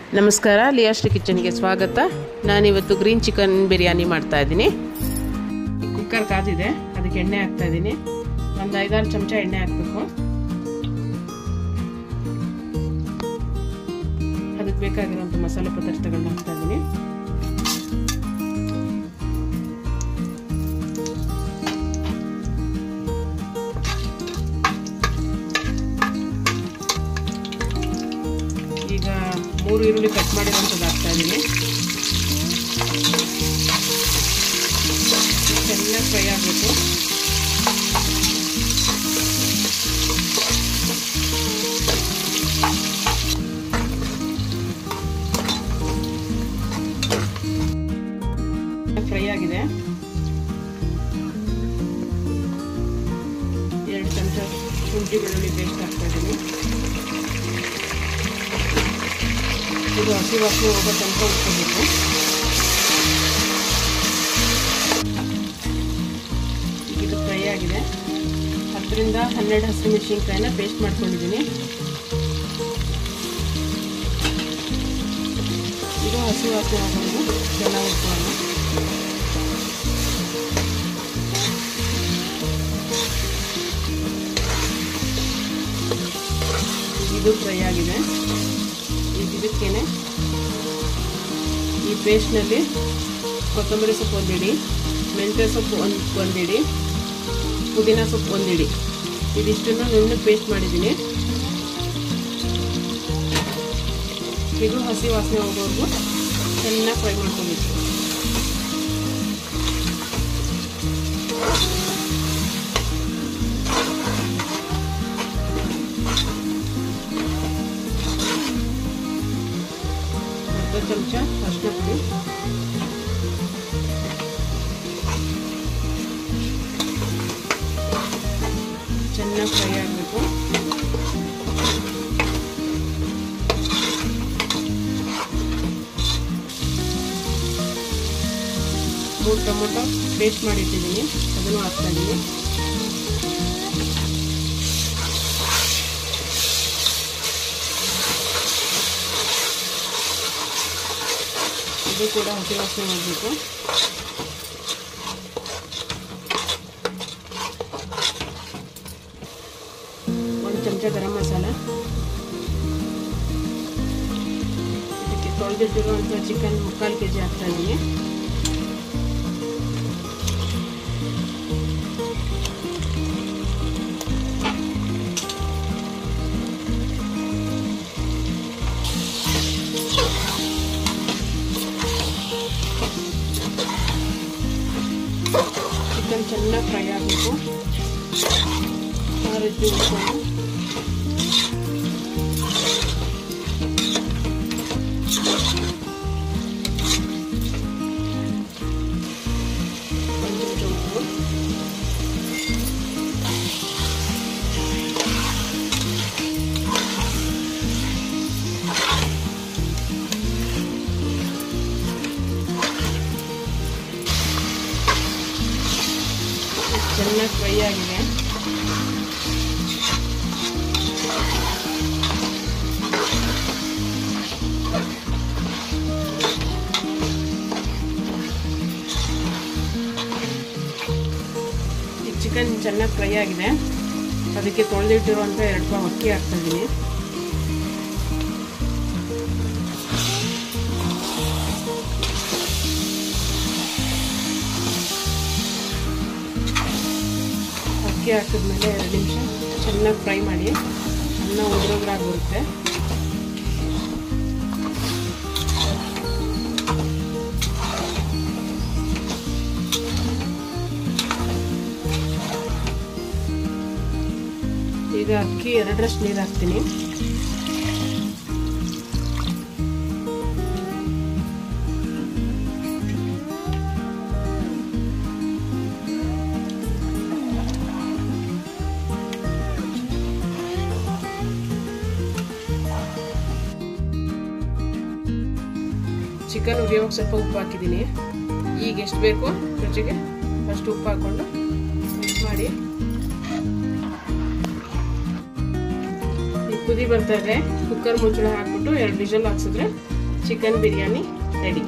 ನಮಸ್ಕಾರ, ಲಿಯಾಶ್ರೀ ಕಿಚನ್ಗೆ ಸ್ವಾಗತ. ನಾನಿವತ್ತು ಗ್ರೀನ್ ಚಿಕನ್ ಬಿರಿಯಾನಿ ಮಾಡ್ತಾ ಇದ್ದೀನಿ. ಕುಕ್ಕರ್ ಕಾದಿದೆ, ಅದಕ್ಕೆ ಎಣ್ಣೆ ಹಾಕ್ತಾ ಇದ್ದೀನಿ. ಒಂದು 5-6 ಚಮಚ ಎಣ್ಣೆ ಹಾಕಬೇಕು. ಅದಕ್ಕೆ ಬೇಕಾಗಿರುವಂಥ ಮಸಾಲೆ ಪದಾರ್ಥಗಳನ್ನ ಹಾಕ್ತಾ ಇದ್ದೀನಿ. ಈಗ 3 ಈರುಳ್ಳಿ ಕಟ್ ಮಾಡಿರೋಂಥದ್ದು ಹಾಕ್ತಾ ಇದ್ದೀನಿ. ಚೆನ್ನಾಗಿ ಫ್ರೈ ಆಗಬೇಕು. ಫ್ರೈ ಆಗಿದೆ. 2 ಚಮಚ ಶುಂಠಿ ಬೆಳ್ಳುಳ್ಳಿ ಪೇಸ್ಟ್ ಹಾಕ್ತಾ ಇದ್ದೀನಿ. ಇದು ಹಸಿ ವಾಸನೆ ಹೋಗೋ ತನಕ ಉಟ್ಕೋಬೇಕು. ಇದು ಫ್ರೈ ಆಗಿದೆ. 10ರಿಂದ 12 ಹಸಿಮೆಣಸಿನ್ಕಾಯಿನ ಪೇಸ್ಟ್ ಮಾಡ್ಕೊಂಡಿದ್ದೀನಿ. ಇದು ಹಸಿ ವಾಸನೆ ಹೋಗೋದು ಚೆನ್ನಾಗಿ ಉಟ್ಕೊಳ್ಳೋಣ. ಇದು ಫ್ರೈ ಆಗಿದೆ. ಇದಕ್ಕೇನೆ ಈ ಪೇಸ್ಟ್ನಲ್ಲಿ ಕೊತ್ತಂಬರಿ ಸೊಪ್ಪು 1 ಹಿಡಿ, ಮೆಂತ್ಯ ಸೊಪ್ಪು ಒಂದು ಹಿಡಿ, ಪುದೀನ ಸೊಪ್ಪು 1 ಹಿಡಿ, ಇದಿಷ್ಟನ್ನು ನುಣ್ಣಗೆ ಪೇಸ್ಟ್ ಮಾಡಿದ್ದೀನಿ. ಇದು ಹಸಿ ವಾಸನೆ ಹೋಗೋವರೆಗೂ ಚೆನ್ನಾಗಿ ಫ್ರೈ ಮಾಡ್ಕೊಬೇಕು. ಚಮಚ ಅರಿಶಿನ ಪುಡಿ, ಚೆನ್ನಾಗಿ ಫ್ರೈ ಆಗಬೇಕು. ಮೂರು ಟೊಮೊಟೊ ಪೇಸ್ಟ್ ಮಾಡಿಟ್ಟಿದ್ದೀನಿ, ಅದನ್ನು ಹಾಕ್ತಾ ಇದ್ದೀನಿ. ಇದು ಕೂಡ ಹಸಿ ವಾಸನೆ ಮಾಡಬೇಕು. ಒಂದು ಚಮಚ ಗರಂ ಮಸಾಲ, ಇದಕ್ಕೆ ತೊಳೆದಿಟ್ಟಿರುವಂಥ ಚಿಕನ್ 3/4 kg ಹಾಕ್ತಾ ಇದ್ದೀನಿ. ಚಿಕನ್ ಚೆನ್ನಾಗಿ ಫ್ರೈ ಆಗಬೇಕು. ಆ ರೀತಿ ಉಟ್ಕೊಂಡು ಒಂದು ಚಮಚ ಉಪ್ಪು, ಚೆನ್ನಾಗಿ ಫ್ರೈ ಆಗಿದೆ. ಈ ಚಿಕನ್ ಚೆನ್ನಾಗಿ ಫ್ರೈ ಆಗಿದೆ. ಅದಕ್ಕೆ ತೊಳೆದಿಟ್ಟಿರುವಂಥ 2 ಪಾವ್ ಅಕ್ಕಿ ಹಾಕ್ತಾ ಇದ್ದೀನಿ. ಅಕ್ಕಿ ಹಾಕಿದ್ಮೇಲೆ 2 ನಿಮಿಷ ಚೆನ್ನಾಗಿ ಫ್ರೈ ಮಾಡಿ. ಅನ್ನ ಉದುರೋಗ್ರಾಗಿ ಬರುತ್ತೆ. ಈಗ ಅಕ್ಕಿ 2ರಷ್ಟು ನೀರು ಹಾಕ್ತೀನಿ. ಚಿಕನ್ ಉರಿಯೋಕೆ ಸ್ವಲ್ಪ ಉಪ್ಪು ಹಾಕಿದ್ದೀನಿ. ಈಗ ಎಷ್ಟು ಬೇಕು ರುಚಿಗೆ ಅಷ್ಟು ಉಪ್ಪು ಹಾಕ್ಕೊಂಡು ಮಿಕ್ಸ್ ಮಾಡಿ ಕುದಿ ಬರ್ತಾ ಇದೆ. ಕುಕ್ಕರ್ ಮುಚ್ಚಳ ಹಾಕ್ಬಿಟ್ಟು 2 ವಿಷಲ್ ಹಾಕ್ಸಿದ್ರೆ ಚಿಕನ್ ಬಿರಿಯಾನಿ ರೆಡಿ.